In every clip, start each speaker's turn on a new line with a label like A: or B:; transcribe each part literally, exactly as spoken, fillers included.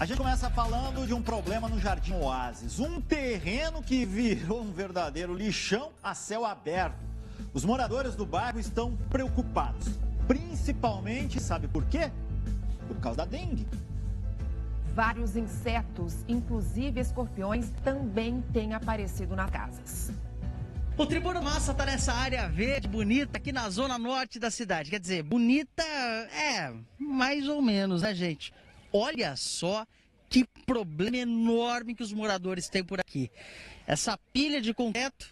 A: A gente começa falando de um problema no Jardim Oásis. Um terreno que virou um verdadeiro lixão a céu aberto. Os moradores do bairro estão preocupados. Principalmente, sabe por quê? Por causa da dengue.
B: Vários insetos, inclusive escorpiões, também têm aparecido nas casas.
C: O Tribuna Massa está nessa área verde, bonita, aqui na zona norte da cidade. Quer dizer, bonita, é, mais ou menos, né, gente? Olha só que problema enorme que os moradores têm por aqui. Essa pilha de concreto,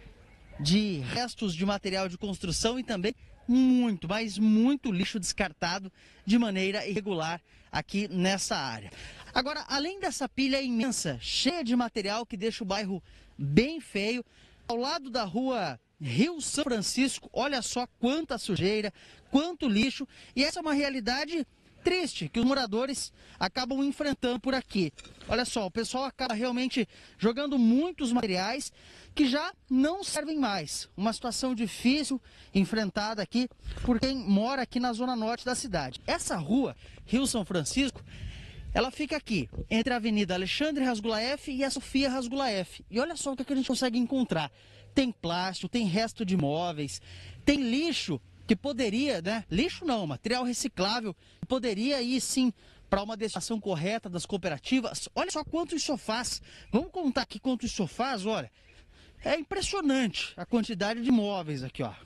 C: de restos de material de construção e também muito, mas muito lixo descartado de maneira irregular aqui nessa área. Agora, além dessa pilha imensa, cheia de material que deixa o bairro bem feio, ao lado da rua Rio São Francisco, olha só quanta sujeira, quanto lixo, e essa é uma realidade triste que os moradores acabam enfrentando por aqui. Olha só, o pessoal acaba realmente jogando muitos materiais que já não servem mais. Uma situação difícil enfrentada aqui por quem mora aqui na zona norte da cidade. Essa rua, Rio São Francisco, ela fica aqui, entre a Avenida Alexandre Rasgulaef e a Sofia Rasgulaef. E olha só o que a gente consegue encontrar. Tem plástico, tem resto de móveis, tem lixo que poderia, né? Lixo não, material reciclável, que poderia ir sim para uma destinação correta das cooperativas. Olha só quantos sofás. Vamos contar aqui quantos sofás, olha. É impressionante a quantidade de móveis aqui, ó.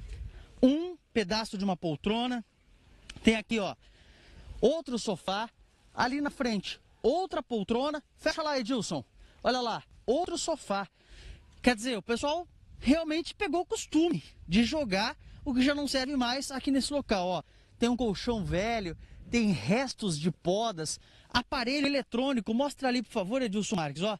C: Um pedaço de uma poltrona. Tem aqui, ó, outro sofá. Ali na frente, outra poltrona. Fecha lá, Edilson. Olha lá, outro sofá. Quer dizer, o pessoal realmente pegou o costume de jogar o que já não serve mais aqui nesse local, ó. Tem um colchão velho, tem restos de podas, aparelho eletrônico. Mostra ali, por favor, Edilson Marques, ó.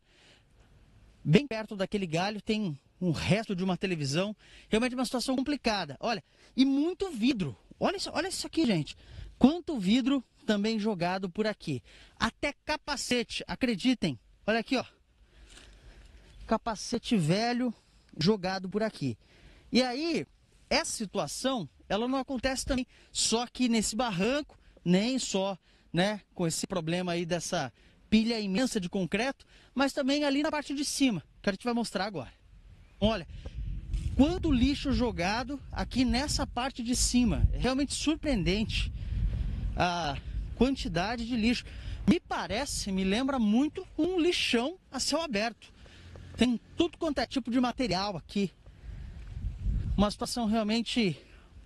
C: Bem perto daquele galho tem um resto de uma televisão. Realmente uma situação complicada. Olha, e muito vidro. Olha isso, olha isso aqui, gente. Quanto vidro também jogado por aqui. Até capacete, acreditem. Olha aqui, ó. Capacete velho jogado por aqui. E aí, essa situação, ela não acontece também só aqui nesse barranco, nem só, né, com esse problema aí dessa pilha imensa de concreto, mas também ali na parte de cima, que a gente vai mostrar agora. Olha, quanto lixo jogado aqui nessa parte de cima. É realmente surpreendente a quantidade de lixo. Me parece, me lembra muito um lixão a céu aberto. Tem tudo quanto é tipo de material aqui. Uma situação realmente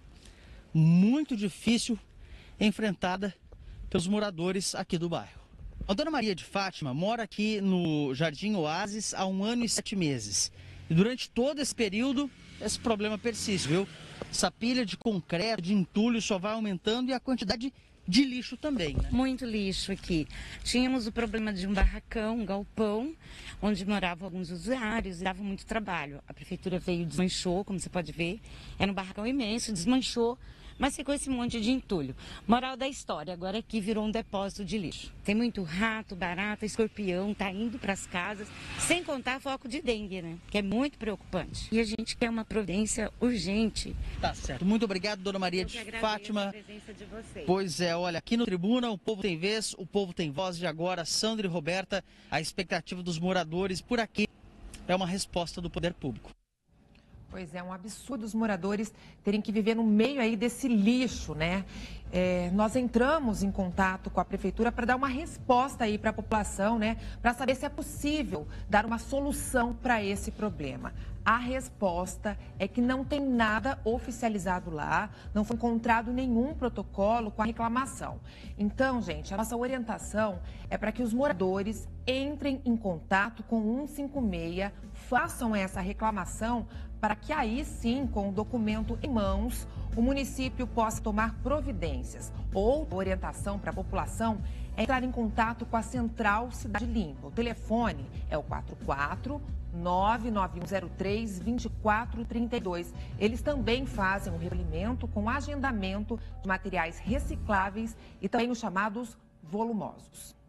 C: muito difícil enfrentada pelos moradores aqui do bairro. A dona Maria de Fátima mora aqui no Jardim Oásis há um ano e sete meses. E durante todo esse período, esse problema persiste, viu? Essa pilha de concreto, de entulho só vai aumentando e a quantidade de lixo também, né?
D: Muito lixo aqui. Tínhamos o problema de um barracão, um galpão, onde moravam alguns usuários e dava muito trabalho. A prefeitura veio e desmanchou, como você pode ver. Era um barracão imenso, desmanchou, mas ficou esse monte de entulho. Moral da história, agora aqui virou um depósito de lixo. Tem muito rato, barata, escorpião, tá indo para as casas, sem contar foco de dengue, né? Que é muito preocupante. E a gente quer uma providência urgente.
C: Tá certo. Muito obrigado, dona Maria
D: Eu
C: de
D: que
C: Fátima.
D: a presença de vocês.
C: Pois é, olha, aqui no Tribuna o povo tem vez, o povo tem voz. E agora, Sandra e Roberta, a expectativa dos moradores por aqui é uma resposta do poder público.
B: Pois é, um absurdo os moradores terem que viver no meio aí desse lixo, né? É, nós entramos em contato com a prefeitura para dar uma resposta aí para a população, né? Para saber se é possível dar uma solução para esse problema. A resposta é que não tem nada oficializado lá, não foi encontrado nenhum protocolo com a reclamação. Então, gente, a nossa orientação é para que os moradores entrem em contato com o cento e cinquenta e seis, façam essa reclamação para que aí sim, com o documento em mãos, o município possa tomar providências. Outra orientação para a população é entrar em contato com a Central Cidade Limpa. O telefone é o quatro quatro nove nove um zero três dois quatro três dois. Eles também fazem um recolhimento com agendamento de materiais recicláveis e também os chamados volumosos.